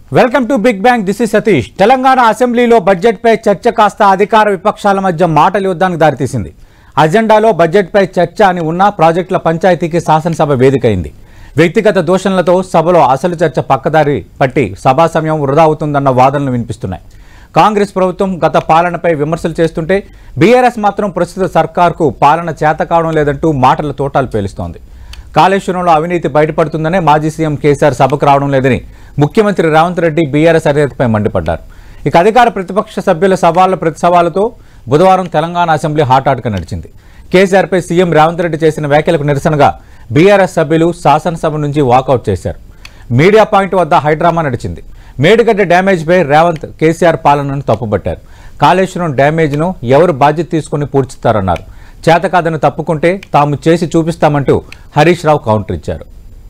Welcome to Big Bang. This is Satish. Telangana అసెంబ్లీలో బడ్జెట్పై చర్చ కాస్త అధికార విపక్షాల మధ్య మాటల యుద్ధానికి దారితీసింది. అజెండాలో బడ్జెట్పై చర్చ అని ఉన్న ప్రాజెక్టుల పంచాయతీకి శాసనసభ వేదికైంది. వ్యక్తిగత దోషణలతో సభలో అసలు చర్చ పక్కదారి పట్టి సభా సమయం వృధా అవుతుందన్న వాదనలు వినిపిస్తున్నాయి. కాంగ్రెస్ ప్రభుత్వం గత పాలనపై విమర్శలు చేస్తుంటే బీఆర్ఎస్ మాత్రం ప్రస్తుత సర్కార్కు పాలన చేత కావడం లేదంటూ మాటల తోటాలు పేలుస్తోంది. కాళేశ్వరంలో అవినీతి బయటపడుతుందనే మాజీ సీఎం కేసీఆర్ సభకు రావడం లేదని ముఖ్యమంత్రి రేవంత్ రెడ్డి బీఆర్ఎస్ అధినేతపై మండిపడ్డారు. ఇక అధికార ప్రతిపక్ష సభ్యుల సవాళ్ల ప్రతి సవాలుతో బుధవారం తెలంగాణ అసెంబ్లీ హాటాట్గా నడిచింది. కేసీఆర్పై సీఎం రేవంత్ రెడ్డి చేసిన వ్యాఖ్యలకు నిరసనగా బీఆర్ఎస్ సభ్యులు శాసనసభ నుంచి వాకౌట్ చేశారు. మీడియా పాయింట్ వద్ద హైడ్రామా నడిచింది. మేడిగడ్డ డ్యామేజ్పై రేవంత్ కేసీఆర్ పాలనను తప్పుపట్టారు. కాళేశ్వరం డ్యామేజ్ను ఎవరు బాధ్యత తీసుకుని పూడ్చుతారన్నారు. చేతకాదని తప్పుకుంటే తాము చేసి చూపిస్తామంటూ హరీష్ రావు కౌంటర్ ఇచ్చారు.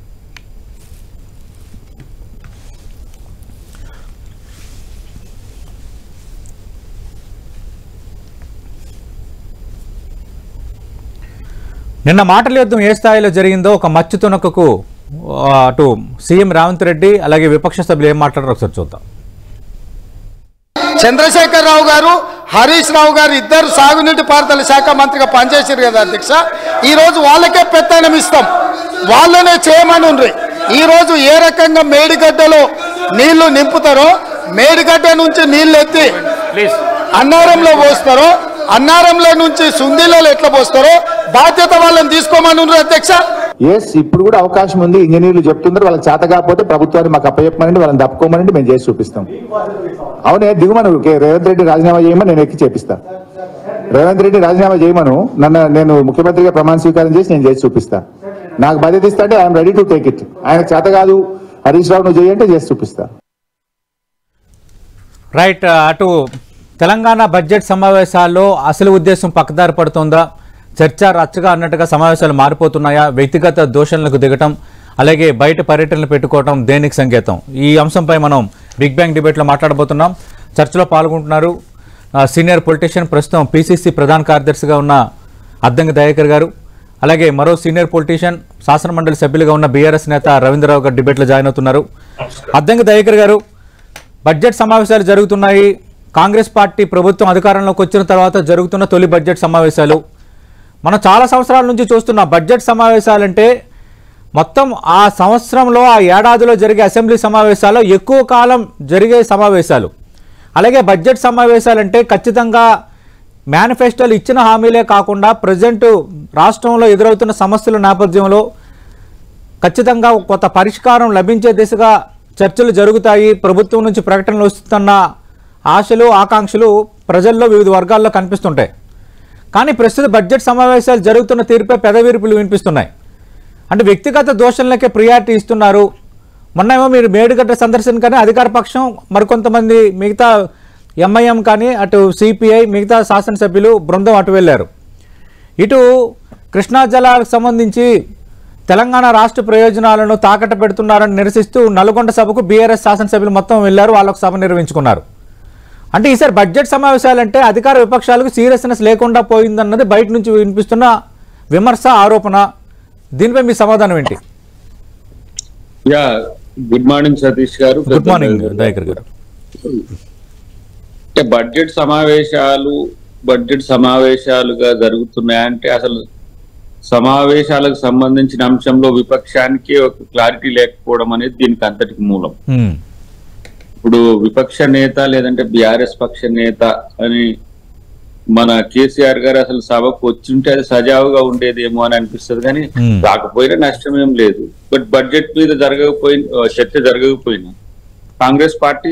నిన్న మాటల యుద్ధం ఏ స్థాయిలో జరిగిందో ఒక మచ్చు తునకకు అటు సీఎం రేవంత్ రెడ్డి అలాగే విపక్ష సభ్యులు ఏం మాట్లాడారో ఒకసారి చూద్దాం. చంద్రశేఖర్ రావు గారు, హరీష్ రావు గారు ఇద్దరు సాగునీటి పారుదల శాఖ మంత్రిగా పనిచేశారు కదా అధ్యక్ష. ఈరోజు వాళ్ళకే పెత్తనం ఇస్తాం, వాళ్ళనే చేయమని. ఈరోజు ఏ రకంగా మేడిగడ్డలో నీళ్లు నింపుతారో, మేడిగడ్డ నుంచి నీళ్లు ఎత్తి అన్నారంలో పోస్తారో, అన్నారంలో నుంచి సుందీలలో ఎట్లా పోస్తారో బాధ్యత వాళ్ళని తీసుకోమని అధ్యక్ష. ఇప్పుడు కూడా అవకాశం ఉంది. ఇంజనీర్లు చెప్తున్నారు, వాళ్ళకి చేత కాకపోతే ప్రభుత్వాన్ని మాకు అప్పచెప్పమనండి, వాళ్ళని తప్పుకోమనండి, మేము చేసి చూపిస్తాం. అవునే దిగుమను రేవంత్ రెడ్డి రాజీనామా చేయమని నేను ఎక్కి చేపిస్తా. రేవంత్ రెడ్డి రాజీనామా చేయమను, నేను ముఖ్యమంత్రిగా ప్రమాణ స్వీకారం చేసి నేను చేసి చూపిస్తా. నాకు బాధ్యత ఇస్తా అంటే I'm ready to take it. ఆయన చేత కాదు హరీష్ రావు నువ్వు చేయంటే చేసి చూపిస్తా. రైట్. అటు తెలంగాణ బడ్జెట్ సమావేశాల్లో అసలు ఉద్దేశం పక్కదారి పడుతోందా, చర్చ రచ్చగా అన్నట్టుగా సమావేశాలు మారిపోతున్నాయా, వ్యక్తిగత దోషణలకు దిగటం అలాగే బయట పర్యటనలు పెట్టుకోవటం దేనికి సంకేతం? ఈ అంశంపై మనం బిగ్ బ్యాంగ్ డిబేట్లో మాట్లాడబోతున్నాం. చర్చలో పాల్గొంటున్నారు సీనియర్ పొలిటీషియన్, ప్రస్తుతం పీసీసీ ప్రధాన కార్యదర్శిగా ఉన్న అద్దంకి దయాకర్ గారు, అలాగే మరో సీనియర్ పొలిటీషియన్ శాసనమండలి సభ్యులుగా ఉన్న బీఆర్ఎస్ నేత రవీంద్రరావు గారు డిబేట్లో జాయిన్ అవుతున్నారు. అద్దంకి దయాకర్ గారు, బడ్జెట్ సమావేశాలు జరుగుతున్నాయి. కాంగ్రెస్ పార్టీ ప్రభుత్వం అధికారంలోకి వచ్చిన తర్వాత జరుగుతున్న తొలి బడ్జెట్ సమావేశాలు మనం చాలా సంవత్సరాల నుంచి చూస్తున్న బడ్జెట్ సమావేశాలంటే మొత్తం ఆ సంవత్సరంలో ఆ ఏడాదిలో జరిగే అసెంబ్లీ సమావేశాల్లో ఎక్కువ కాలం జరిగే సమావేశాలు. అలాగే బడ్జెట్ సమావేశాలంటే ఖచ్చితంగా మేనిఫెస్టోలు ఇచ్చిన హామీలే కాకుండా ప్రజెంట్ రాష్ట్రంలో ఎదురవుతున్న సమస్యల నేపథ్యంలో ఖచ్చితంగా కొత్త పరిష్కారం లభించే దిశగా చర్చలు జరుగుతాయి. ప్రభుత్వం నుంచి ప్రకటనలు వస్తున్న ఆశలు ఆకాంక్షలు ప్రజల్లో వివిధ వర్గాల్లో కనిపిస్తుంటాయి. కానీ ప్రస్తుత బడ్జెట్ సమావేశాలు జరుగుతున్న తీరుపై పెదవిరుపులు వినిపిస్తున్నాయి. అంటే వ్యక్తిగత దోషణలకే ప్రియారిటీ ఇస్తున్నారు. మొన్న ఏమో మీరు మేడిగడ్డ సందర్శన కానీ అధికార పక్షం మరికొంతమంది మిగతా ఎంఐఎం కానీ అటు సిపిఐ మిగతా శాసనసభ్యులు బృందం అటు వెళ్ళారు. ఇటు కృష్ణా జలాలకు సంబంధించి తెలంగాణ రాష్ట్ర ప్రయోజనాలను తాకట్టు పెడుతున్నారని నిరసిస్తూ నల్గొండ సభకు బీఆర్ఎస్ శాసనసభ్యులు మొత్తం వెళ్లారు, వాళ్ళకు సభ నిర్వహించుకున్నారు. అంటే ఈసారి బడ్జెట్ సమావేశాలంటే అధికార విపక్షాలకు సీరియస్నెస్ లేకుండా పోయిందన్నది బయట నుంచి వినిపిస్తున్న విమర్శ, ఆరోపణ. దీనిపై మీ సమాధానం ఏంటి? గుడ్ మార్నింగ్ సతీష్ గారు. గుడ్ మార్నింగ్ దయాకర్ గారు. అంటే బడ్జెట్ సమావేశాలుగా జరుగుతున్నాయంటే అసలు సమావేశాలకు సంబంధించిన అంశంలో విపక్షానికి ఒక క్లారిటీ లేకపోవడం అనేది దీనికి అంతటికి మూలం. ఇప్పుడు విపక్ష నేత లేదంటే బీఆర్ఎస్ పక్ష నేత అని మన కేసీఆర్ గారు అసలు సభకు వచ్చింటే అది సజావుగా ఉండేదేమో అని అనిపిస్తుంది. కానీ రాకపోయినా నష్టం ఏం లేదు. బట్ బడ్జెట్ మీద చర్చ జరగకపోయినా కాంగ్రెస్ పార్టీ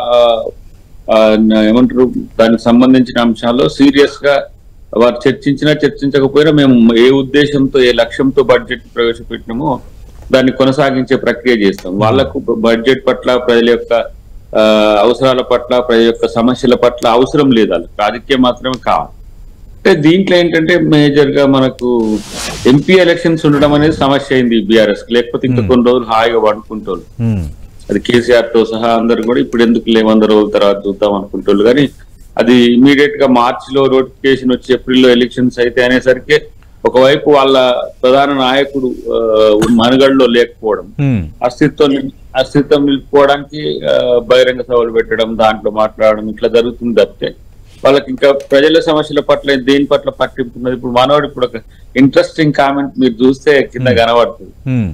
ఏమంటారు దానికి సంబంధించిన అంశాల్లో సీరియస్ గా వారు చర్చించకపోయినా మేము ఏ ఉద్దేశంతో ఏ లక్ష్యంతో బడ్జెట్ ప్రవేశపెట్టినామో దాన్ని కొనసాగించే ప్రక్రియ చేస్తాం. వాళ్లకు బడ్జెట్ పట్ల ప్రజల యొక్క అవసరాల పట్ల ప్రజల యొక్క సమస్యల పట్ల అవసరం లేదు, వాళ్ళకి రాజకీయం మాత్రమే కావాలి. అంటే దీంట్లో ఏంటంటే మేజర్ గా మనకు ఎంపీ ఎలక్షన్స్ ఉండడం అనేది సమస్య అయింది బీఆర్ఎస్ కి. లేకపోతే ఇంకా కొన్ని రోజులు హాయిగా పడుకుంటోళ్ళు, అది కేసీఆర్ తో సహా అందరు కూడా ఇప్పుడు ఎందుకు 100 రోజుల తర్వాత చూద్దాం అనుకుంటోళ్ళు. కానీ అది ఇమీడియట్ గా మార్చిలో నోటిఫికేషన్ వచ్చి ఏప్రిల్లో ఎలక్షన్స్ అయితే అనేసరికి ఒకవైపు వాళ్ళ ప్రధాన నాయకుడు మనుగడలో లేకపోవడం, అస్తిత్వం నిలుపుకోవడానికి బహిరంగ సభలు పెట్టడం, దాంట్లో మాట్లాడడం ఇట్లా జరుగుతుంది తప్పితే వాళ్ళకి ఇంకా ప్రజల సమస్యల పట్ల దేని పట్ల పట్టింపున్నది. ఇప్పుడు మనోడు ఇప్పుడు ఒక ఇంట్రెస్టింగ్ కామెంట్ మీరు చూస్తే కింద కనబడుతుంది,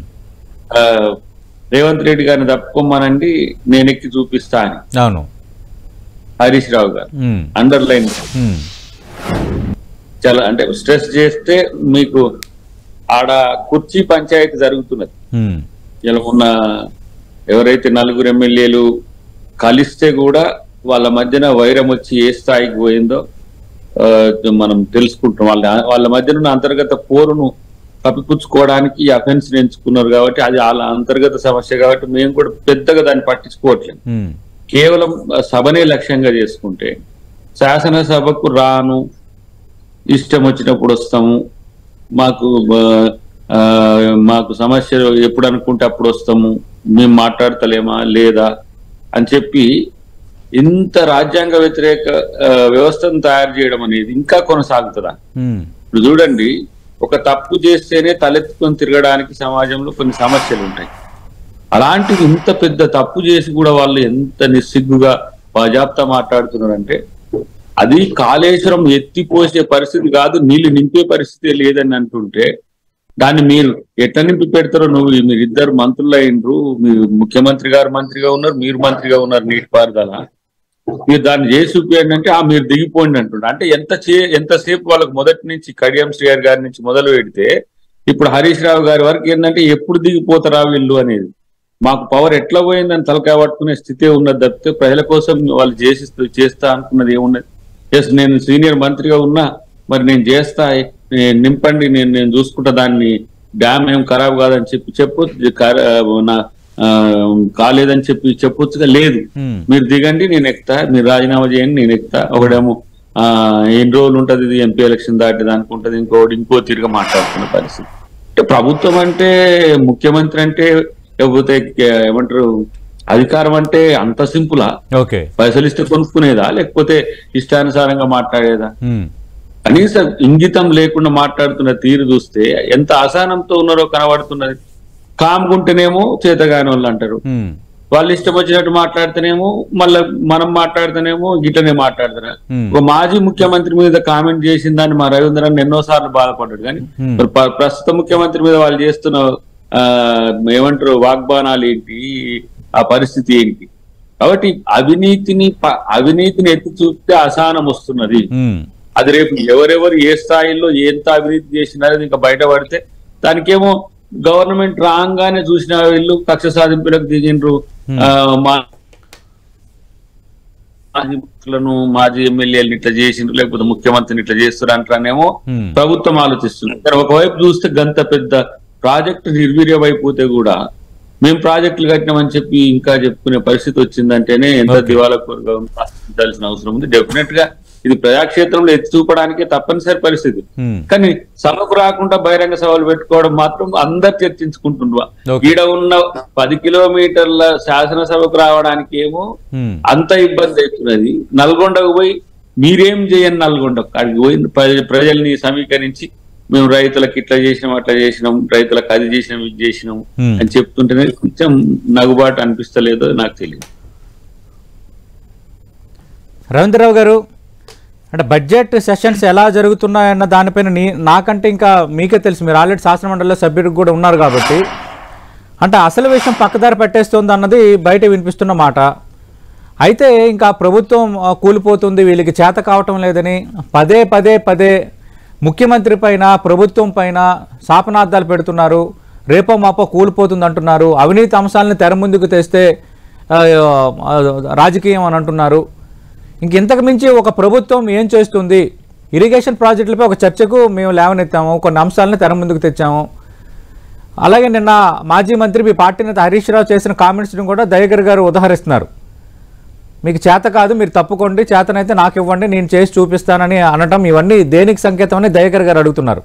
రేవంత్ రెడ్డి గారిని తప్పుకోమనండి నేను ఎక్కి చూపిస్తా అని. అవును, హరీష్ రావు గారు అండర్లైన్ చాలా అంటే స్ట్రెస్ చేస్తే మీకు ఆడ కుర్చీ పంచాయతీ జరుగుతున్నది. ఇలా ఉన్న ఎవరైతే 4 ఎమ్మెల్యేలు కలిస్తే కూడా వాళ్ళ మధ్యన వైరం వచ్చి ఏ స్థాయికి పోయిందో మనం తెలుసుకుంటాం. వాళ్ళ మధ్యన ఉన్న అంతర్గత పోరును కప్పిపుచ్చుకోవడానికి అఫెన్స్ ఎంచుకున్నారు కాబట్టి అది వాళ్ళ అంతర్గత సమస్య కాబట్టి మేము కూడా పెద్దగా దాన్ని పట్టించుకోవట్లేదు. కేవలం సభనే లక్ష్యంగా చేసుకుంటే శాసనసభకు రాను, ఇష్టం వచ్చినప్పుడు వస్తాము, మాకు సమస్యలు ఎప్పుడు అనుకుంటే అప్పుడు వస్తాము, మేము మాట్లాడతలేమా లేదా అని చెప్పి ఇంత రాజ్యాంగ వ్యతిరేక వ్యవస్థను తయారు చేయడం అనేది ఇంకా కొనసాగుతుందా? ఇప్పుడు చూడండి, ఒక తప్పు చేస్తేనే తలెత్తుకొని తిరగడానికి సమాజంలో కొన్ని సమస్యలు ఉంటాయి. అలాంటివి ఇంత పెద్ద తప్పు చేసి కూడా వాళ్ళు ఎంత నిస్సిగ్గుగా బాజాప్తా మాట్లాడుతున్నారంటే అది కాళేశ్వరం ఎత్తిపోసే పరిస్థితి కాదు, నీళ్లు నింపే పరిస్థితి లేదని అంటుంటే దాన్ని మీరు ఎట్లా నింపి పెడతారో మీరిద్దరు మంత్రులు అయినరు, మీరు ముఖ్యమంత్రి గారు మంత్రిగా ఉన్నారు, మీరు మంత్రిగా ఉన్నారు నీటిపారుదల, మీరు దాన్ని చేసి చూపించండి అంటే మీరు దిగిపోండి అంటుండ్రు. అంటే ఎంతసేపు వాళ్ళకి మొదటి నుంచి కడియం శ్రీహరి గారి నుంచి మొదలు పెడితే ఇప్పుడు హరీష్ రావు గారి వరకు ఏంటంటే ఎప్పుడు దిగిపోతారా వీళ్ళు అనేది, మాకు పవర్ ఎట్లా పోయిందని తలకాయ పట్టుకునే స్థితే ఉన్నది తప్పితే ప్రజల కోసం వాళ్ళు చేస్తా అనుకున్నది ఏమున్నది. నేను సీనియర్ మంత్రిగా ఉన్నా, మరి నేను చేస్తా, నింపండి, నేను చూసుకుంటా, దాన్ని డ్యామ్ ఏం ఖరాబ్ కాదని చెప్పొచ్చు, కాలేదని చెప్పొచ్చుగా. లేదు, మీరు దిగండి నేను ఎక్కుతా, మీరు రాజీనామా చేయండి నేను ఎక్కుతా. ఒకడేమో ఎన్ని రోజులు ఉంటది ఇది ఎంపీ ఎలక్షన్ దాటి దానికి ఉంటది, ఇంకో తీరుగా మాట్లాడుతున్న పరిస్థితి. అంటే ప్రభుత్వం అంటే ముఖ్యమంత్రి అంటే లేకపోతే ఏమంటారు అధికారం అంటే అంత సింపులా? పైసలు ఇస్తే కొనుక్కునేదా లేకపోతే ఇష్టానుసారంగా మాట్లాడేదా? కనీసం ఇంగితం లేకుండా మాట్లాడుతున్న తీరు చూస్తే ఎంత అసహనంతో ఉన్నారో కనబడుతున్నది. కామ్గుంటేనేమో చేతగాని వాళ్ళు అంటారు, వాళ్ళు ఇష్టం వచ్చినట్టు మాట్లాడితేనేమో మళ్ళీ మనం మాట్లాడితేనేమో గిట్టనే మాట్లాడతారు. ఒక మాజీ ముఖ్యమంత్రి మీద కామెంట్ చేసిన దాన్ని మా రవీంద్రన్ ఎన్నోసార్లు బాధపడ్డాడు. కానీ ప్రస్తుత ముఖ్యమంత్రి మీద వాళ్ళు చేస్తున్న ఏమంటారు వాగ్బానాలు ఏంటి, ఆ పరిస్థితి ఏంటి? కాబట్టి అవినీతిని ఎత్తి చూస్తే అసహనం వస్తున్నది. అది రేపు ఎవరెవరు ఏ స్థాయిలో ఎంత అవినీతి చేసినారో ఇంకా బయటపడితే దానికేమో గవర్నమెంట్ రాగానే చూసిన వీళ్ళు కక్ష సాధింపులకు దిగిండ్రు, మాజీ ఎమ్మెల్యేలను ఇట్లా చేసిండ్రు లేకపోతే ముఖ్యమంత్రిని ఇట్లా చేస్తారు అంటానేమో ప్రభుత్వం ఆలోచిస్తుంది. కానీ ఒకవైపు చూస్తే గంత పెద్ద ప్రాజెక్టు నిర్వీర్యమైపోతే కూడా మేము ప్రాజెక్టులు కట్టినామని చెప్పి ఇంకా చెప్పుకునే పరిస్థితి వచ్చిందంటేనే ఎంత దివాళాకోరుగా ఉండాల్సిన అవసరం ఉంది. డెఫినెట్ గా ఇది ప్రజాక్షేత్రంలో ఎత్తి చూపడానికి తప్పనిసరి పరిస్థితి. కానీ సభకు రాకుండా బహిరంగ సభలు పెట్టుకోవడం మాత్రం అందరు చర్చించుకుంటున్నారు. ఈడ ఉన్న 10 కిలోమీటర్ల శాసనసభకు రావడానికి ఏమో అంత ఇబ్బంది అవుతున్నది. నల్గొండకు పోయి మీరేం చేయని నల్గొండ అక్కడికి పోయి ప్రజల్ని సమీకరించి మేము రైతులకు ఇట్లా చేసినాం అట్లా చేసినాం, రైతులకు అది చేసినాం ఇది చేసినాం అని చెప్తుంటేనే కొంచెం నగుబాటు అనిపిస్తలేదో నాకు తెలియదు. రవీంద్రరావు గారు, అంటే బడ్జెట్ సెషన్స్ ఎలా జరుగుతున్నాయన్న దానిపైన నాకంటే ఇంకా మీకే తెలుసు, మీరు ఆల్రెడీ శాసనమండలిలో సభ్యుడు కూడా ఉన్నారు కాబట్టి, అంటే అసలు విషయం పక్కదారి పెట్టేస్తుంది అన్నది బయట వినిపిస్తున్న మాట. అయితే ఇంకా ప్రభుత్వం కూలిపోతుంది, వీళ్ళకి చేత కావటం లేదని పదే ముఖ్యమంత్రి పైన ప్రభుత్వం పైన శాపనార్థాలు పెడుతున్నారు. రేపో మాపో కూలిపోతుంది అంటున్నారు. అవినీతి అంశాలను తెర ముందుకు తెస్తే రాజకీయం అని అంటున్నారు. ఇంతకు మించి ఒక ప్రభుత్వం ఏం చేస్తుంది? ఇరిగేషన్ ప్రాజెక్టులపై ఒక చర్చకు మేము లేవనెత్తాము, కొన్ని అంశాలను తెర ముందుకు తెచ్చాము. అలాగే నిన్న మాజీ మంత్రి మీ పార్టీ నేత హరీష్ రావు చేసిన కామెంట్స్ని కూడా దయాకర్ గారు ఉదహరిస్తున్నారు. మీకు చేత కాదు, మీరు తప్పుకోండి, చేతనైతే నాకు ఇవ్వండి, నేను చేసి చూపిస్తానని అనటం ఇవన్నీ దేనికి సంకేతం అని దయాకర్ గారు అడుగుతున్నారు.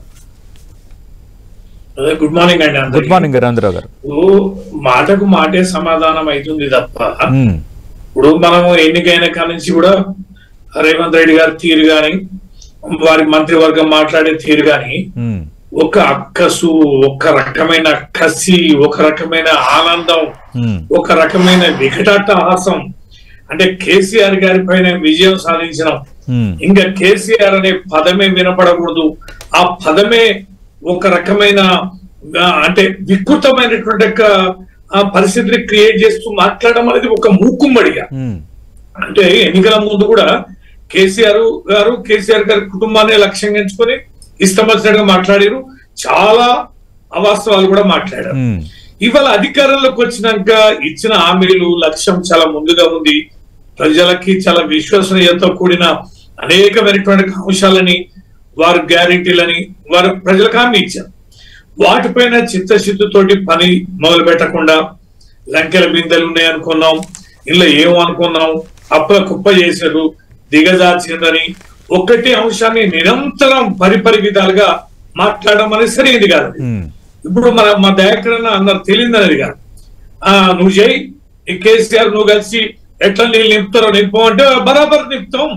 గుడ్ మార్నింగ్ అండి. Good morning Ravindra Rao garu. మాటకు మాటే సమాధానం అవుతుంది తప్ప ఇప్పుడు మనము ఎన్నికైన కాడి నుంచి కూడా రేవంత్ రెడ్డి గారి తీరు గాని వారి మంత్రివర్గం మాట్లాడే తీరు గాని ఒక అక్కసు, ఒక రకమైన కసి, ఒక రకమైన ఆనందం, ఒక రకమైన వికటాట్టహాసం. అంటే కేసీఆర్ గారి పైన విజయం సాధించడం, ఇంకా కేసీఆర్ అనే పదమే వినపడకూడదు, ఆ పదమే ఒక రకమైన అంటే వికృతమైనటువంటి పరిస్థితిని క్రియేట్ చేస్తూ మాట్లాడడం అనేది ఒక మూకుమ్మడిగా. అంటే ఎన్నికల ముందు కూడా కేసీఆర్ గారి కుటుంబాన్ని లక్ష్యంగా ఎంచుకొని ఇష్టం వచ్చినట్టుగా మాట్లాడారు, చాలా అవాస్తవాలు కూడా మాట్లాడారు. ఇవాళ అధికారంలోకి వచ్చినాక ఇచ్చిన హామీలు లక్ష్యం చాలా ముందుగా ఉంది, ప్రజలకి చాలా విశ్వసనీయతతో కూడిన అనేకమైనటువంటి అంశాలని వారు గ్యారెంటీలని వారు ప్రజలకు హామీ ఇచ్చారు. వాటిపైన చిత్తశుద్ధితోటి పని మొదలు పెట్టకుండా లంకెల బిందెలు ఉన్నాయి అనుకున్నాం, ఇలా ఏమో అనుకున్నాం, అప్పుల కుప్ప చేశారు, దిగజార్చిందని ఒక్కటే అంశాన్ని నిరంతరం పరిపరి విధాలుగా మాట్లాడడం అనేది సరైనది కాదు. ఇప్పుడు మా దయాకర్ అన్నారు తెలియదనేది కాదు, నువ్వు చేయి ఈ కేసీఆర్ నువ్వు కలిసి ఎట్లా నీళ్ళు నింపుతారో నింపమంటే బరాబర్ నింపుతాం,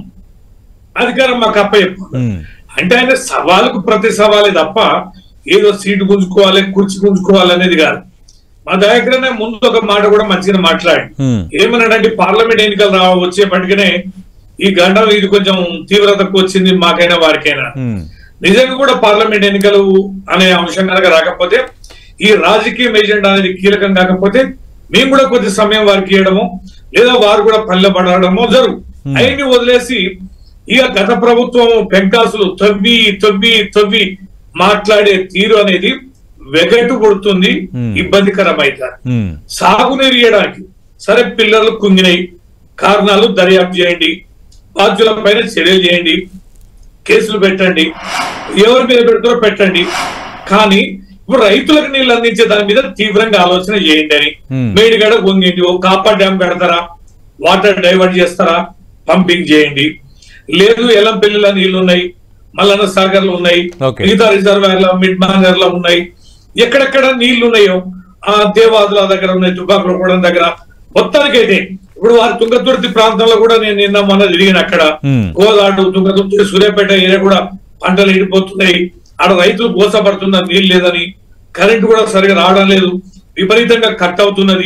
అధికారం మాకు అప్పచెప్పు అంటే ఆయన సవాలుకు ప్రతి సవాలే తప్ప ఏదో సీటు గుంజుకోవాలి కుర్చీ గుంజుకోవాలి అనేది కాదు. మా దయాకర్ ముందు ఒక మాట కూడా మంచిగా మాట్లాడి ఏమన్నాడంటే పార్లమెంట్ ఎన్నికలు వచ్చేపటికనే ఈ గండం ఇది కొంచెం తీవ్రతకు వచ్చింది మాకైనా వారికైనా. నిజంగా కూడా పార్లమెంట్ ఎన్నికలు అనే అంశం కనుక రాకపోతే, ఈ రాజకీయ ఎజెండా అనేది కీలకం కాకపోతే మేము కూడా కొద్ది సమయం వారికి ఇవ్వడము లేదా వారు కూడా పల్లె పడడమో జరుగు అవన్నీ వదిలేసి ఇక గత ప్రభుత్వం పెంకాసులు తవ్వి తవ్వి తవ్వి మాట్లాడే తీరు అనేది వెగటు కొడుతుంది, ఇబ్బందికరమైతారు. సాగునీరు ఇవ్వడానికి సరే పిల్లర్లు కుంగినాయి, కారణాలు దర్యాప్తు చేయండి, బాధ్యుల పైన చర్యలు చేయండి, కేసులు పెట్టండి, ఎవరి మీద పెడతారో పెట్టండి, కానీ ఇప్పుడు రైతులకు నీళ్లు అందించే దాని మీద తీవ్రంగా ఆలోచన చేయండి అని. మేడిగడ పొంగింది, ఓ కాపర్ డ్యామ్ పెడతారా, వాటర్ డైవర్ట్ చేస్తారా, పంపింగ్ చేయండి. లేదు ఎల్లంపల్లిలో నీళ్లు ఉన్నాయి, మల్లన్న సాగర్లు ఉన్నాయి, మిగతా రిజర్వాయర్ల మిడ్ మాంగర్లో ఉన్నాయి, ఎక్కడెక్కడ నీళ్లు ఉన్నాయో ఆ దేవాదుల దగ్గర ఉన్నాయి, తుపాకులగూడెం దగ్గర. మొత్తానికైతే ఇప్పుడు వారి తుంగతుర్తి ప్రాంతంలో కూడా నేను నిన్న మొన్న తిరిగిన అక్కడ కోదాడు తుంగతుర్తి సూర్యాపేట ఏరియా కూడా పంటలు ఎండిపోతున్నాయి, ఆడ రైతులు మోసపడుతున్నారు నీళ్ళు లేదని, కరెంటు కూడా సరిగా రావడం లేదు, విపరీతంగా కట్ అవుతున్నది.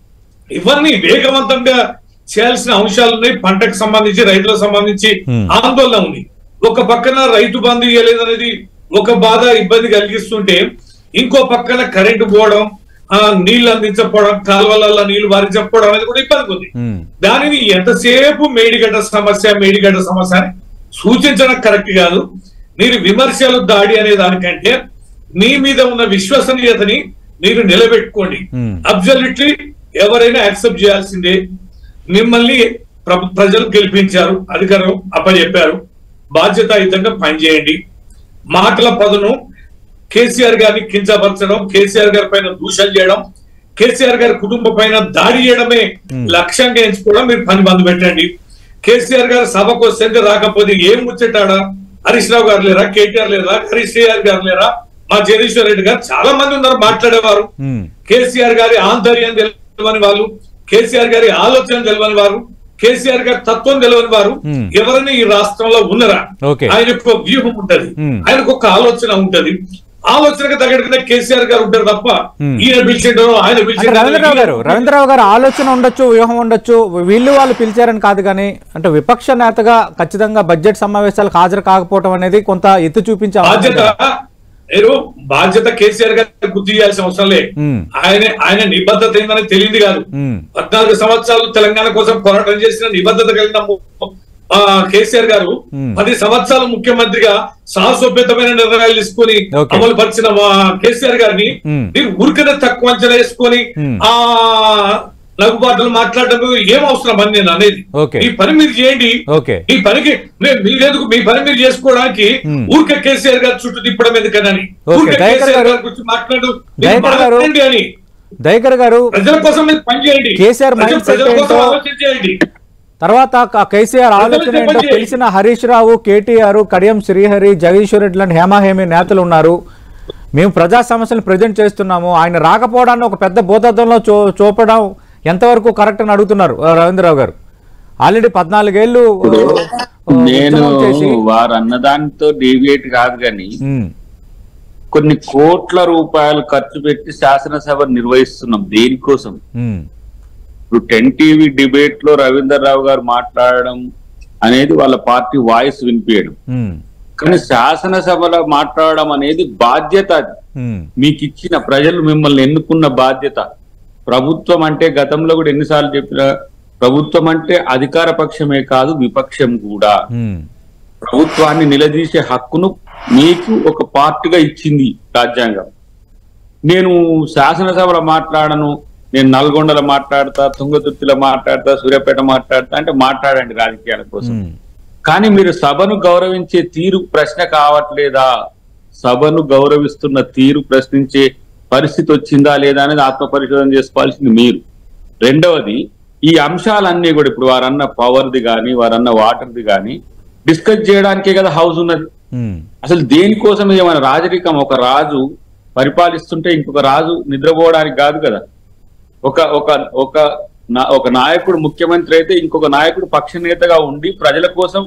ఇవన్నీ వేగవంతంగా చేయాల్సిన అంశాలు ఉన్నాయి. పంటకు సంబంధించి రైతులకు సంబంధించి ఆందోళన ఉంది. ఒక పక్కన రైతు బంధు ఇవ్వలేదనేది ఒక బాధ ఇబ్బంది కలిగిస్తుంటే, ఇంకో పక్కన కరెంటు పోవడం, నీళ్లు అందించకపోవడం, కాలువల నీళ్లు వారించకపోవడం అనేది కూడా ఇబ్బంది ఉంది. దానిని ఎంతసేపు మేడిగడ్డ సమస్య అని సూచించడం కరెక్ట్ కాదు. మీరు విమర్శలు దాడి అనే దానికంటే మీ మీద ఉన్న విశ్వసనీయతని మీరు నిలబెట్టుకోండి. అబ్సల్యూట్లీ ఎవరైనా యాక్సెప్ట్ చేయాల్సిందే. మిమ్మల్ని ప్రజలు గెలిపించారు, అధికారం అప్పచెప్పారు, బాధ్యతాయుతంగా పనిచేయండి. మాటల పదును కేసీఆర్ గారిని కించపరచడం, కేసీఆర్ గారి పైన దూషణ చేయడం, కేసీఆర్ గారి కుటుంబం పైన దాడి చేయడమే లక్ష్యంగా ఎంచుకోవడం మీరు పని బంద్ పెట్టండి. కేసీఆర్ గారు సభకు వస్తే రాకపోతే ఏం ముచ్చటాడా? హరీష్ రావు గారు లేరా, కేటీఆర్ లేరా, హరీష్ గారు లేరా, మా జగదీశ్వర్ రెడ్డి గారు చాలా మంది ఉన్నారు మాట్లాడేవారు. కేసీఆర్ గారి ఆంతర్యం తెలియని వాళ్ళు, కేసీఆర్ గారి ఆలోచన తెలియని వారు, కేసీఆర్ గారి తత్వం తెలియని వారు ఎవరైనా ఈ రాష్ట్రంలో ఉన్నారా? ఆయనకు ఒక వ్యూహం ఉంటది, ఆయనకు ఒక ఆలోచన ఉంటది, ఆలోచనకు తగ్గట్టుగా కేసీఆర్ గారు ఉంటారు తప్ప ఈయన పిలిచేటో ఆయన రవీంద్రరావు గారు ఆలోచన ఉండొచ్చు, వ్యూహం ఉండొచ్చు, వీళ్ళు వాళ్ళు పిలిచారని కాదు. కానీ అంటే విపక్ష నేతగా ఖచ్చితంగా బడ్జెట్ సమావేశాలకు హాజరు కాకపోవడం అనేది కొంత ఎత్తు చూపించే బాధ్యత కేసీఆర్ గారు గుర్తు చేయాల్సిన అవసరం లేదు. ఆయన నిబద్ధత ఏందని తెలియదు కాదు. 14 సంవత్సరాలు తెలంగాణ కోసం పోరాటం చేసిన నిబద్ధత కలిగిన కేసీఆర్ గారు 10 సంవత్సరాలు ముఖ్యమంత్రిగా సాహసోపేతమైన నిర్ణయాలు తీసుకొని అమలు పరిచిన కేసీఆర్ గారిని మీరు ఊరికనే తక్కువ అంచనా వేసుకొని ఆ లఘుబాటలు మాట్లాడడం ఏం అవసరం అని నేను అనేది. ఈ పని మీరు చేయండి, ఈ పనికి మీరెందుకు మీ పని మీరు చేసుకోవడానికి ఊరికే కేసీఆర్ గారు చుట్టూ తిప్పడం ఎందుకని, ఊరికే కేసీఆర్ గారి గురించి మాట్లాడండి అని. దయాకర్ గారు ప్రజల కోసం మీరు పని చేయండి, ప్రజల కోసం ఆలోచించేయండి. తర్వాత కేసీఆర్ ఆలోచన ఏంటో తెలిసిన హరీష్ రావు, కేటీఆర్, కడియం శ్రీహరి, జగదీశ్వర్ రెడ్డి లాంటి హేమాహేమి నేతలు ఉన్నారు. మేము ప్రజా సమస్యలు ప్రజెంట్ చేస్తున్నాము, ఆయన రాకపోవడాన్ని ఒక పెద్ద భూతత్వంలో చూపడం ఎంతవరకు కరెక్ట్ అని అడుగుతున్నారు రవీంద్రరావు గారు. ఆల్రెడీ 14 ఏళ్ళు నేను ఉద్యమం చేసి వారు అన్నదానితో డీవియేట్ కాదు కానీ కొన్ని కోట్ల రూపాయలు ఖర్చు పెట్టి శాసనసభ నిర్వహిస్తున్నాం దేనికోసం. ఇప్పుడు 10 టీవీ డిబేట్ లో రవీంద్రరావు గారు మాట్లాడడం అనేది వాళ్ళ పార్టీ వాయిస్ వినిపించడం, కానీ శాసనసభలో మాట్లాడడం అనేది బాధ్యత. మీకు ఇచ్చిన ప్రజలు మిమ్మల్ని ఎన్నుకున్న బాధ్యత. ప్రభుత్వం అంటే గతంలో కూడా ఎన్నిసార్లు చెప్పినా ప్రభుత్వం అంటే అధికార పక్షమే కాదు విపక్షం కూడా. ప్రభుత్వాన్ని నిలదీసే హక్కును మీకు ఒక పార్టీగా ఇచ్చింది రాజ్యాంగం. నేను శాసనసభలో మాట్లాడను, నేను నల్గొండలో మాట్లాడతా, తుంగతుర్తిలో మాట్లాడతా, సూర్యాపేట మాట్లాడతా అంటే మాట్లాడండి రాజకీయాల కోసం. కానీ మీరు సభను గౌరవించే తీరు ప్రశ్న కావట్లేదా? సభను గౌరవిస్తున్న తీరు ప్రశ్నించే పరిస్థితి వచ్చిందా లేదా అనేది ఆత్మ పరిశోధన చేసుకోవాల్సింది మీరు. రెండవది, ఈ అంశాలన్నీ కూడా ఇప్పుడు వారన్న పవర్ది కానీ వారన్న వాటర్ది కానీ డిస్కస్ చేయడానికే కదా హౌస్ ఉన్నది. అసలు దేనికోసం ఏమైనా రాజరికం? ఒక రాజు పరిపాలిస్తుంటే ఇంకొక రాజు నిద్రపోవడానికి కాదు కదా. ఒక నాయకుడు ముఖ్యమంత్రి అయితే ఇంకొక నాయకుడు పక్ష నేతగా ఉండి ప్రజల కోసం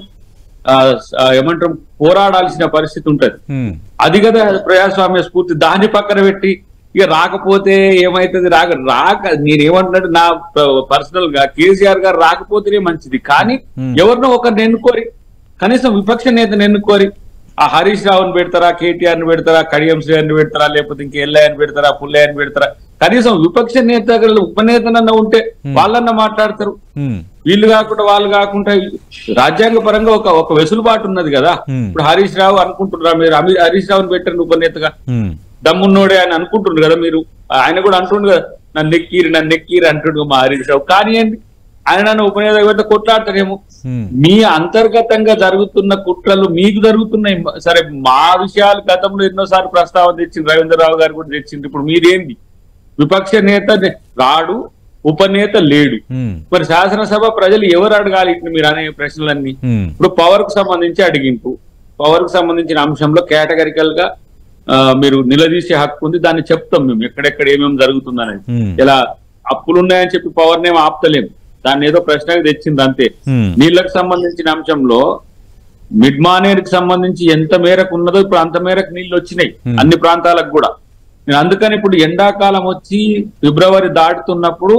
ఏమంటారు పోరాడాల్సిన పరిస్థితి ఉంటది. అది కదా ప్రజాస్వామ్య స్ఫూర్తి. దాన్ని పక్కన పెట్టి ఇక రాకపోతే ఏమైతుంది, రాక నేనేమంటున్నట్టు నా పర్సనల్ గా కేసీఆర్ గారు రాకపోతేనే మంచిది. కానీ ఎవరినో ఒకరిని ఎన్నుకోరి, కనీసం విపక్ష నేతను ఎన్నుకోరి. ఆ హరీష్ రావుని పెడతారా, కేటీఆర్ ని పెడతారా, కడియం శ్రీని పెడతారా, లేకపోతే ఇంక ఎల్లయ్యని పెడతారా, పుల్లయ్యని పెడతారా? కనీసం విపక్ష నేత ఉపనేతనన్నా ఉంటే వాళ్ళన్నా మాట్లాడతారు. వీళ్ళు కాకుండా వాళ్ళు కాకుండా రాజ్యాంగ పరంగా ఒక వెసులుబాటు ఉన్నది కదా. ఇప్పుడు హరీష్ రావు అనుకుంటున్నారా మీరు హరీష్ రావుని పెట్టండి ఉపనేతగా, దమ్మున్నోడే అని అనుకుంటుండ్రు కదా మీరు. ఆయన కూడా అంటుండు కదా నన్ను ఎక్కిరి అంటుండు మా హరీష్ రావు. కానీ ఏంటి, ఆయన నన్ను ఉపనేత పెడితే కొట్లాడతారేమో. మీ అంతర్గతంగా జరుగుతున్న కుట్రలు మీకు జరుగుతున్నాయి. సరే, మా విషయాలు గతంలో ఎన్నోసార్లు ప్రస్తావన తెచ్చింది, రవీంద్రరావు గారు కూడా తెచ్చింది. ఇప్పుడు మీరేంది, విపక్ష నేత రాడు, ఉపనేత లేడు. మరి శాసనసభ ప్రజలు ఎవరు అడగాలి ఇట్లా మీరు అనే ప్రశ్నలన్నీ? ఇప్పుడు పవర్ కు సంబంధించి అడిగింపు, పవర్ కు సంబంధించిన అంశంలో కేటగిరికల్ గా మీరు నిలదీసే హక్కు ఉంది. దాన్ని చెప్తాం మేము ఎక్కడెక్కడ ఏమేమి జరుగుతుందనేది. ఇలా అప్పులున్నాయని చెప్పి పవర్ నేమ్ ఆపుతలేము, దాన్ని ఏదో ప్రశ్నకు తెచ్చింది అంతే. నీళ్లకు సంబంధించిన అంశంలో మిడ్ మానేరుకి సంబంధించి ఎంత మేరకు ఉన్నదో ఇప్పుడు అంత మేరకు నీళ్లు వచ్చినాయి అన్ని ప్రాంతాలకు కూడా. అందుకని ఇప్పుడు ఎండాకాలం వచ్చి ఫిబ్రవరి దాటుతున్నప్పుడు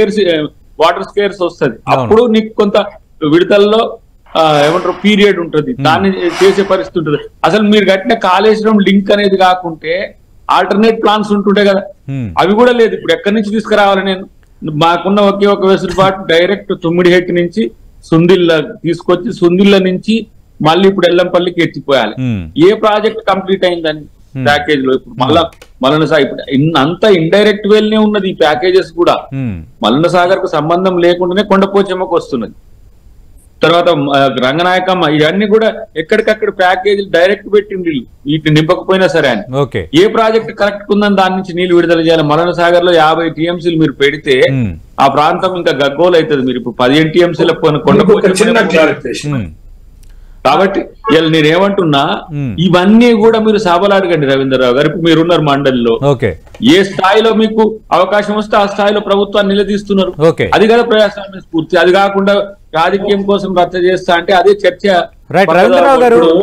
వాటర్ స్కేర్స్ వస్తుంది. అప్పుడు నీకు కొంత విడతల్లో ఏమంటారు పీరియడ్ ఉంటుంది, దాన్ని చేసే పరిస్థితి ఉంటుంది. అసలు మీరు కట్టిన కాళేశ్వరం లింక్ అనేది కాకుంటే ఆల్టర్నేట్ ప్లాన్స్ ఉంటుండే కదా, అవి కూడా లేదు. ఇప్పుడు ఎక్కడి నుంచి తీసుకురావాలి? నేను మాకున్న ఒకే ఒక వెసులుబాటు డైరెక్ట్ తుమ్మిడిహెట్టి నుంచి సుందిల్ల తీసుకొచ్చి సుందిల్ల నుంచి మళ్ళీ ఇప్పుడు ఎల్లంపల్లికి ఎత్తిపోయాలి. ఏ ప్రాజెక్ట్ కంప్లీట్ అయిందని ప్యాకేజ్ లో ఇప్పుడు మల్లన సాగర్ ఇప్పుడు అంతా ఇండైరెక్ట్ వేల్నే ఉన్నది. ఈ ప్యాకేజెస్ కూడా మల్లన సాగర్ కు సంబంధం లేకుండానే కొండపోచమ్మకు వస్తున్నది. తర్వాత రంగనాయకమ్మ, ఇవన్నీ కూడా ఎక్కడికక్కడ ప్యాకేజీలు డైరెక్ట్ పెట్టింది వీటిని నింపకపోయినా సరే అని. ఏ ప్రాజెక్ట్ కరెక్ట్ ఉందని దాని నుంచి నీళ్లు విడుదల చేయాలి. మల్లన సాగర్ లో 50 టీఎంసీలు మీరు పెడితే ఆ ప్రాంతం ఇంకా గగ్గోలు అవుతుంది. మీరు ఇప్పుడు 15 టీఎంసీల కొండపోచమ్మ. కాబట్టి ఇలా నేనేమంటున్నా, ఇవన్నీ కూడా మీరు సభలు అడగండి రవీంద్రరావు గారు. ఇప్పుడు మీరున్నారు మండలిలో, ఏ స్థాయిలో మీకు అవకాశం వస్తే ఆ స్థాయిలో ప్రభుత్వాన్ని నిలదీస్తున్నారు. అది కదా ప్రజాస్వామ్య స్ఫూర్తి. అది కాకుండా రాజకీయం కోసం రచ్చ చేస్తా అంటే అదే చర్చ. రవీంద్రరావు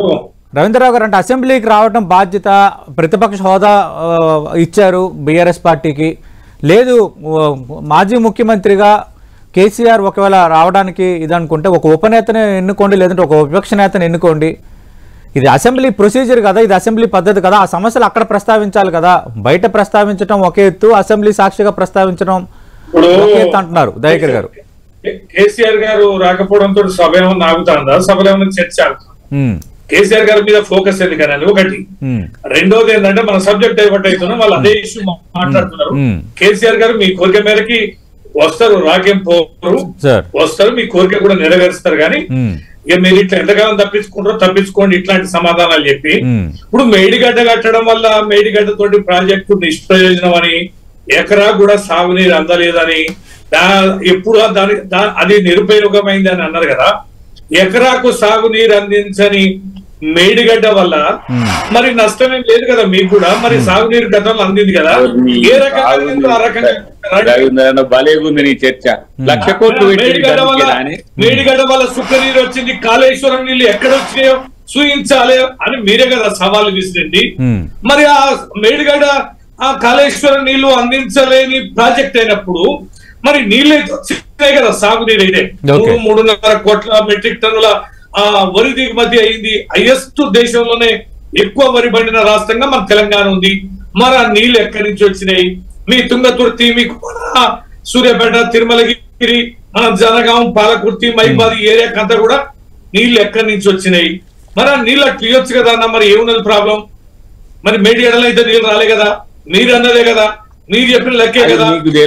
గారు అంటే అసెంబ్లీకి రావడం బాధ్యత, ప్రతిపక్ష హోదా ఇచ్చారు బీఆర్ఎస్ పార్టీకి. లేదు, మాజీ ముఖ్యమంత్రిగా కేసీఆర్ ఒకవేళ రావడానికి ఇది అనుకుంటే ఒక ఉపనేతని ఎన్నుకోండి, లేదంటే ఒక విపక్ష నేతను ఎన్నుకోండి. ఇది అసెంబ్లీ ప్రొసీజర్ కదా, ఇది అసెంబ్లీ పద్ధతి కదా. ఆ సమస్యలు అక్కడ ప్రస్తావించాలి కదా. బయట ప్రస్తావించడం ఒక ఎత్తు, అసెంబ్లీ సాక్షిగా ప్రస్తావించడం ఒక ఎత్తు అంటున్నారు దయాకర్ గారు. కేసీఆర్ గారు రాకపోవడంతో సభ ఏమన్నా ఆగుతుందా? సభలో ఏమన్నా చర్చ కేసీఆర్ గారి మీద ఫోకస్ ఎందుకని ఒకటి. రెండోది ఏంటంటే మన సబ్జెక్ట్ డైవర్ట్ అవుతున్నాం, వాళ్ళు అదే ఇష్యూ మాట్లాడుతున్నారు. కేసీఆర్ గారు మీ కోరిక మేరకి వస్తారు, రాకేం పోరు, వస్తారు, మీ కోరిక కూడా నెరవేరుస్తారు. కానీ ఇక మీరు ఇట్లా ఎంతకాలం తప్పించుకుంటారో తప్పించుకోండి ఇట్లాంటి సమాధానాలు చెప్పి. ఇప్పుడు మేడిగడ్డ కట్టడం వల్ల మేడిగడ్డ తోటి ప్రాజెక్టు నిష్ప్రయోజనం అని, ఎకరా కూడా సాగునీరు అందలేదని, ఎప్పుడు అది నిరుపయోగమైంది అని అన్నారు కదా. ఎకరాకు సాగునీరు అందించని మేడిగడ్డ వల్ల మరి నష్టమేం లేదు కదా మీకు కూడా, మరి సాగునీరు గతంలో అందింది కదా, ఏ రకంగా అందిందో ఆ రకంగా భలేగుంది నీ చర్చ. 1,00,000 కోట్లు మేడిగడ్డ వల్ల సుఖనీరు వచ్చింది, కాళేశ్వరం నీళ్లు ఎక్కడ వచ్చినాయో చూయించాలి అని మీరే కదా సవాలు విసిరండి. మరి ఆ మేడిగడ్డ ఆ కాళేశ్వరం నీళ్లు అందించలేని ప్రాజెక్ట్ అయినప్పుడు మరి నీళ్ళు అయితే వచ్చినాయి కదా, సాగునీరు అయితే 3.5 కోట్ల మెట్రిక్ టన్నుల వరి దిగుమతి అయింది. హైయెస్ట్ దేశంలోనే ఎక్కువ వరి పండిన రాష్ట్రంగా మన తెలంగాణ ఉంది. మరి ఆ నీళ్లు ఎక్కడి నుంచి వచ్చినాయి? మీ తుంగతుర్తి, మీకు సూర్యాపేట, తిరుమలగిరి, మన జనగాం, పాలకుర్తి, మైబాద్ ఏరియాకంతా కూడా నీళ్లు ఎక్కడి నుంచి వచ్చినాయి? మరి ఆ నీళ్ళు అట్లా ఇవ్వచ్చు కదా అన్న, మరి ఏమున్నది ప్రాబ్లం? మరి మేడిగడలో అయితే నీళ్ళు రాలే కదా, మీరు అన్నదే కదా, మీరు చెప్పిన లెక్కే కదా.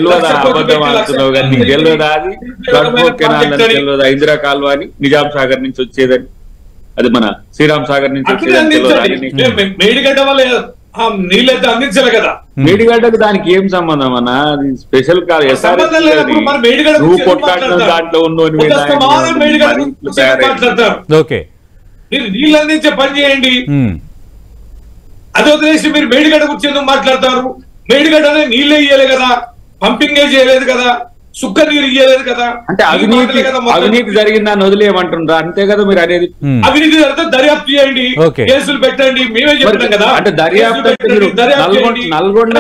ఇందిరా కాల్వ అని నిజాం సాగర్ నుంచి వచ్చేదని, అది మన శ్రీరామ్ సాగర్ నుంచి మేడిగడ్డ వల్ల నీళ్ళైతే అందించాలి కదా. మేడిగడ్డకు దానికి ఏం సంబంధం అన్న? అది స్పెషల్ కాదు. నువ్వు కొట్లాడిన దాంట్లో మీరు నీళ్ళు అందించే పని చేయండి. అదే వదిలేసి మీరు మేడిగడ్డ కూర్చొని మాట్లాడతారు. మేడిగడ్డనే నీళ్ళే ఇయ్యలే కదా, పంపింగే చేయలేదు కదా, సుక్క నీరు ఇయ్యలేదు కదా. అంటే అవినీతి జరిగిందని వదిలేయమంటుండ్రా, అంతే కదా మీరు అనేది? అవినీతి జరిగితే దర్యాప్తు చేయండి, కేసులు పెట్టండి, మేమే చెప్తాం కదా. అంటే దర్యాప్తు నల్గొండ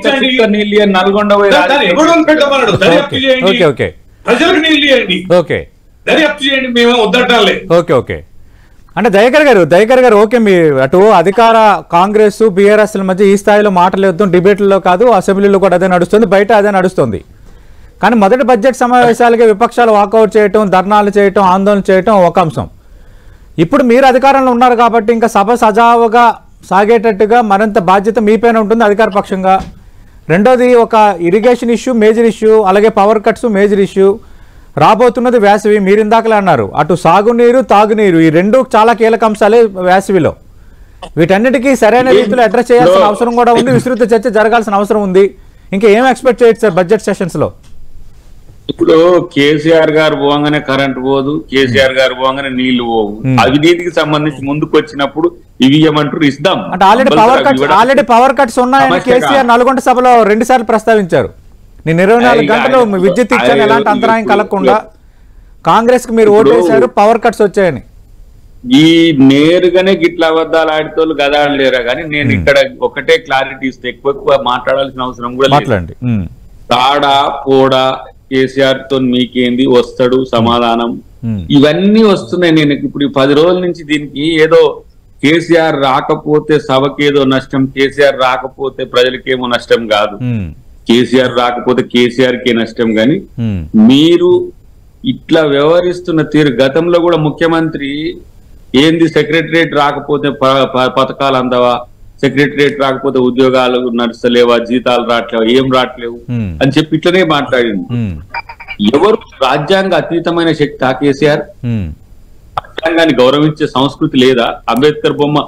పెట్టమన్నాడు, దర్యాప్తు చేయండి, ప్రజలకు నీళ్ళు ఇవ్వండి, దర్యాప్తు చేయండి, మేమే వద్దట్టాలే. అంటే దయాకర్ గారు ఓకే, మీ అటు అధికార కాంగ్రెస్ బీఆర్ఎస్ మధ్య ఈ స్థాయిలో మాటలు యుద్ధం డిబేట్లలో కాదు, అసెంబ్లీలో కూడా అదే నడుస్తుంది, బయట అదే నడుస్తుంది. కానీ మొదటి బడ్జెట్ సమావేశాలకి విపక్షాలు వాకౌట్ చేయటం, ధర్నాలు చేయటం, ఆందోళన చేయటం ఒక అంశం. ఇప్పుడు మీరు అధికారంలో ఉన్నారు కాబట్టి ఇంకా సభ సజావుగా సాగేటట్టుగా మరింత బాధ్యత మీపైన ఉంటుంది అధికార పక్షంగా. రెండోది ఒక ఇరిగేషన్ ఇష్యూ మేజర్ ఇష్యూ, అలాగే పవర్ కట్స్ మేజర్ ఇష్యూ, రాబోతున్నది వేసవి. మీరు ఇందాకలే అన్నారు, అటు సాగునీరు తాగునీరు ఈ రెండు చాలా కీలక అంశాలే వేసవిలో. వీటన్నిటికీ సరైన రీతిలో అడ్రస్ చేయాల్సిన అవసరం కూడా ఉంది, విస్తృత చర్చ జరగాల్సిన అవసరం ఉంది. ఇంకా ఏం ఎక్స్పెక్ట్ చేయొచ్చు సార్ బడ్జెట్ సెషన్స్ లో? ఇప్పుడు కేసీఆర్ గారు పోగానే కరెంట్ పోదు, కేసీఆర్ గారు పోగానే నీళ్లు పోవు. అవినీతికి సంబంధించి ముందుకు వచ్చినప్పుడు ఇవి ఏమంటారు ఇస్తాం. అంటే ఆల్రెడీ పవర్ కట్స్ ఉన్నాయని కేసీఆర్ నల్గొండ సభలో 2 సార్లు ప్రస్తావించారు. నేను 24 గంటలు విద్యుత్ ఇచ్చాను, ఎలాంటి అంతరాయం కలగకుండా. కాంగ్రెస్ కి మీరు ఓటేశారు, పవర్ కట్స్ వచ్చాయని. ఈ నేరుగానే గిట్ల అబద్ధాలు ఆడితోళ్ళు గదాడలేరా కానీ నేను ఇక్కడ ఒకటే క్లారిటీ ఇస్తే ఎక్కువ మాట్లాడాల్సిన అవసరం కూడా మాట్లాడండి. తాడా పోడా కేసీఆర్ తో మీకేంది వస్తాడు సమాధానం, ఇవన్నీ వస్తున్నాయి. నేను ఇప్పుడు 10 రోజుల నుంచి దీనికి ఏదో కేసీఆర్ రాకపోతే సభకేదో నష్టం, కేసీఆర్ రాకపోతే ప్రజలకేమో నష్టం కాదు, కేసీఆర్ రాకపోతే కేసీఆర్ కే నష్టం. గాని మీరు ఇట్లా వ్యవహరిస్తున్న తీరు, గతంలో కూడా ముఖ్యమంత్రి ఏంది సెక్రటరియట్ రాకపోతే పథకాలు అందవా, సెక్రటరియట్ రాకపోతే ఉద్యోగాలు నడుస్తలేవా, జీతాలు రావట్లేవా, ఏం రావట్లేవు అని చెప్పి ఇట్లనే మాట్లాడింది. ఎవరు రాజ్యాంగ అతీతమైన శక్తి కేసీఆర్? రాజ్యాంగాన్ని గౌరవించే సంస్కృతి లేదా? అంబేద్కర్ బొమ్మ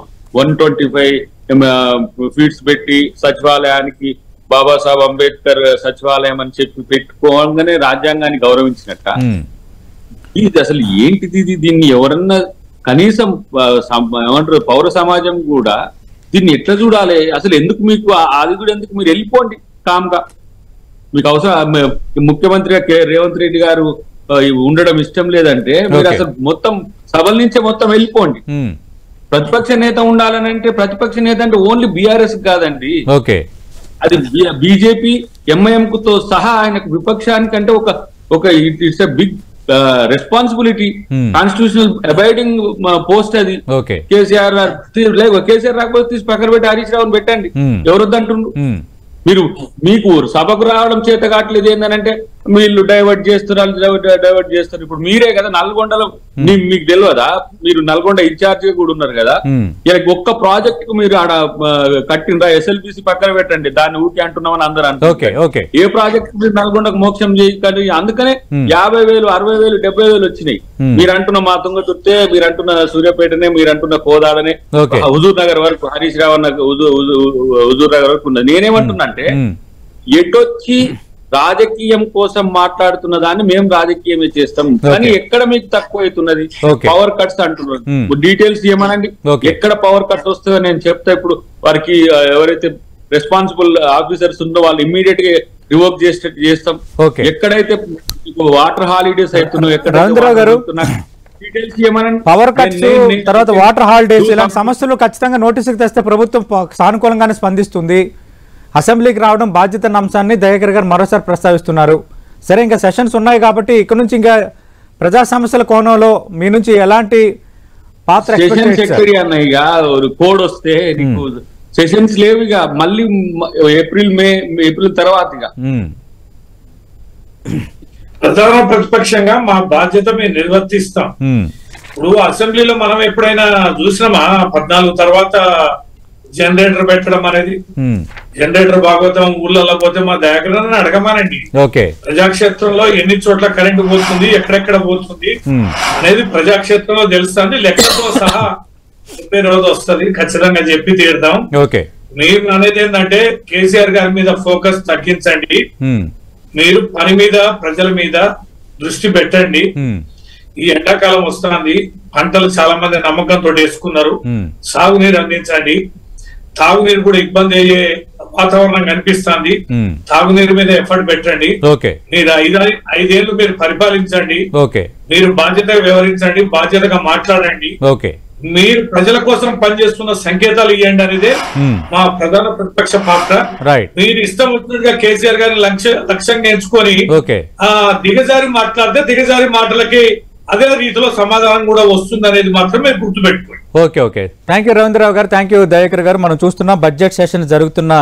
125 ఫీట్స్ పెట్టి సచివాలయానికి బాబాసాహెబ్ అంబేద్కర్ సచివాలయం అని చెప్పి పెట్టుకోగానే రాజ్యాంగాన్ని గౌరవించినట్ట? ఇది అసలు ఏంటిది? దీన్ని ఎవరన్నా కనీసం ఏమంటారు పౌర సమాజం కూడా దీన్ని ఎట్లా చూడాలి? అసలు ఎందుకు మీకు అది కూడా ఎందుకు? మీరు వెళ్ళిపోండి కామ్గా, మీకు అవసరం. ముఖ్యమంత్రిగా రేవంత్ రెడ్డి గారు ఉండడం ఇష్టం లేదంటే మీరు అసలు మొత్తం సభల నుంచే మొత్తం వెళ్ళిపోండి. ప్రతిపక్ష నేత ఉండాలని అంటే ప్రతిపక్ష నేత అంటే ఓన్లీ బీఆర్ఎస్ కాదండి, అది బీజేపీ ఎంఐఎం తో సహా ఆయనకు విపక్షానికంటే ఒక it's a big responsibility, constitutional abiding post అది. కేసీఆర్ రాకపోతే తీసి పక్కన పెట్టి హరీష్ రావుని పెట్టండి, ఎవరు వద్దంటుండ్రు? మీకు సభకు రావడం చేత కావట్లేదు ఏంటంటే వీళ్ళు డైవర్ట్ చేస్తున్నారు. ఇప్పుడు మీరే కదా నల్గొండలో, మీకు తెలియదా? మీరు నల్గొండ ఇన్ఛార్జ్ కూడా ఉన్నారు కదా, ఒక్క ప్రాజెక్ట్ కు మీరు ఆడ కట్టినరా? ఎస్ఎల్బిసి పక్కన పెట్టండి, దాన్ని ఊకే అంటున్నామని అందరూ అంటారు. ఏ ప్రాజెక్ట్ మీరు నల్గొండకు మోక్షం చేయి, అందుకనే 50,000, 60,000, 70,000 వచ్చినాయి. మీరు అంటున్న మా తుంగతుర్తే, మీరు అంటున్న సూర్యాపేటనే, మీరు అంటున్న కోదాడనే, హుజూర్ నగర్ వరకు, హరీష్ రావు హుజూర్ నగర్ వరకు ఉన్నది. నేనేమంటున్నా అంటే ఎటొచ్చి రాజకీయం కోసం మాట్లాడుతున్న దాన్ని మేము రాజకీయమే చేస్తాం. కానీ ఎక్కడ మీకు తక్కువ అవుతున్నది? పవర్ కట్స్ అంటున్నారు, డీటెయిల్స్ ఏమనండి. ఎక్కడ పవర్ కట్స్ వస్తుందో నేను చెప్తా. ఇప్పుడు వారికి ఎవరైతే రెస్పాన్సిబుల్ ఆఫీసర్స్ ఉందో వాళ్ళు ఇమ్మీడియట్ గా రివోక్ చేస్తాం. ఎక్కడైతే వాటర్ హాలిడేస్ అవుతున్నాయో, ఎక్కడ పవర్ కట్స్ తర్వాత వాటర్ హాలిడేస్ ఇలాంటి సమస్యలు ఖచ్చితంగా నోటీసుకు తెస్తే ప్రభుత్వం సానుకూలంగానే స్పందిస్తుంది. అసెంబ్లీకి రావడం బాధ్యత అంశాన్ని దయాకర్ గారు మరోసారి ప్రస్తావిస్తున్నారు. సరే, ఇంకా సెషన్స్ ఉన్నాయి కాబట్టి ఇక్కడ నుంచి ఇంకా ప్రజా సమస్యల కోణంలో మీ నుంచి ఎలాంటి పాత్ర కోడ్ వస్తే సెషన్స్ లేవు ఇక మళ్ళీ ఏప్రిల్ తర్వాత ఇక ప్రధాన ప్రతిపక్షంగా మా బాధ్యత మేము నిర్వర్తిస్తాం. ఇప్పుడు అసెంబ్లీలో మనం ఎప్పుడైనా చూసినామా 14 తర్వాత జనరేటర్ పెట్టడం అనేది? జనరేటర్ భాగవతం ఊళ్ళలో పోతే మా దగ్గర అడగమానండి. ప్రజాక్షేత్రంలో ఎన్ని చోట్ల కరెంటు పోతుంది, ఎక్కడెక్కడ పోతుంది అనేది ప్రజాక్షేత్రంలో తెలుస్తుంది. లెక్కతో సహా చెప్పే రోజు వస్తుంది, ఖచ్చితంగా చెప్పి తీరుతాం. మీరు అనేది ఏంటంటే కేసీఆర్ గారి మీద ఫోకస్ తగ్గించండి. మీరు పని మీద ప్రజల మీద దృష్టి పెట్టండి. ఈ ఎండాకాలం వస్తుంది, పంటలు చాలా మంది నమ్మకంతో వేసుకున్నారు. సాగునీరు అందించండి. తాగునీరు కూడా ఇబ్బంది అయ్యే వాతావరణం కనిపిస్తుంది. తాగునీరు మీద ఎఫర్ట్ పెట్టండి. మీరు 5 ఏళ్ళు మీరు పరిపాలించండి. మీరు బాధ్యతగా వ్యవహరించండి, బాధ్యతగా మాట్లాడండి. మీరు ప్రజల కోసం పనిచేస్తున్న సంకేతాలు ఇవ్వండి అనేదే మా ప్రధాన ప్రతిపక్ష పాత్ర. మీరు ఇష్టం వచ్చినట్టుగా కేసీఆర్ గారిని లక్ష్యంగా ఎంచుకొని దిగజారి మాట్లాడితే దిగజారి మాటలకి అదే రీతిలో సమాధానం కూడా వస్తుంది అనేది మాత్రం మీరు గుర్తుపెట్టుకోండి. ఓకే. థ్యాంక్ యూ రవీంద్రరావు గారు, థ్యాంక్ యూ దయాకర్ గారు. మనం చూస్తున్నాం బడ్జెట్ సెషన్ జరుగుతున్న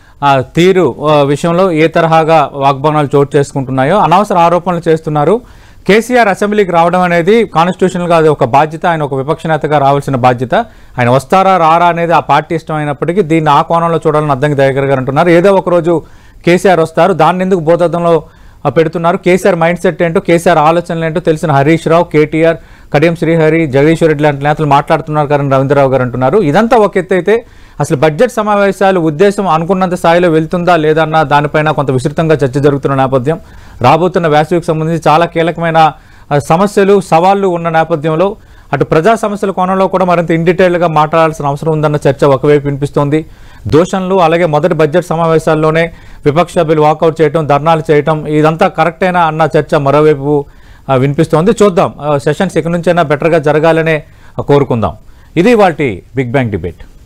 తీరు విషయంలో ఏ తరహాగా వాగ్బానాలు చోటు చేసుకుంటున్నాయో, అనవసర ఆరోపణలు చేస్తున్నారు. కేసీఆర్ అసెంబ్లీకి రావడం అనేది కాన్స్టిట్యూషనల్గా అది ఒక బాధ్యత, ఆయన ఒక విపక్ష నేతగా రావాల్సిన బాధ్యత. ఆయన వస్తారా రారా అనేది ఆ పార్టీ ఇష్టం అయినప్పటికీ దీన్ని ఆ కోణంలో చూడాలని అద్దంకి దయాకర్ గారు అంటున్నారు. ఏదో ఒక రోజు కేసీఆర్ వస్తారు, దాన్ని ఎందుకు భూతద్దంలో పెడుతున్నారు? కేసీఆర్ మైండ్ సెట్ ఏంటో, కేసీఆర్ ఆలోచనలు ఏంటో తెలిసిన హరీష్ రావు, కేటీఆర్, కడియం శ్రీహరి, జగదీశ్వర్ రెడ్డి లాంటి నేతలు మాట్లాడుతున్నారు కానీ రవీంద్రరావు గారు అంటున్నారు. ఇదంతా ఒక ఎత్తు అయితే అసలు బడ్జెట్ సమావేశాలు ఉద్దేశం అనుకున్నంత స్థాయిలో వెళ్తుందా లేదన్న దానిపైన కొంత విస్తృతంగా చర్చ జరుగుతున్న నేపథ్యం, రాబోతున్న వేసవికి సంబంధించి చాలా కీలకమైన సమస్యలు సవాళ్లు ఉన్న నేపథ్యంలో అటు ప్రజా సమస్యల కోణంలో కూడా మరింత ఇన్ డీటెయిల్గా మాట్లాడాల్సిన అవసరం ఉందన్న చర్చ ఒకవైపు వినిపిస్తోంది. దోషణలు అలాగే మొదటి బడ్జెట్ సమావేశాల్లోనే విపక్ష సభ్యులు వాకౌట్ చేయడం, ధర్నాలు చేయడం ఇదంతా కరెక్టేనా అన్న చర్చ మరోవైపు వినిపిస్తోంది. చూద్దాం, సెషన్స్ ఇక నుంచైనా బెటర్గా జరగాలనే కోరుకుందాం. ఇది వాటి బిగ్ బ్యాంగ్ డిబేట్.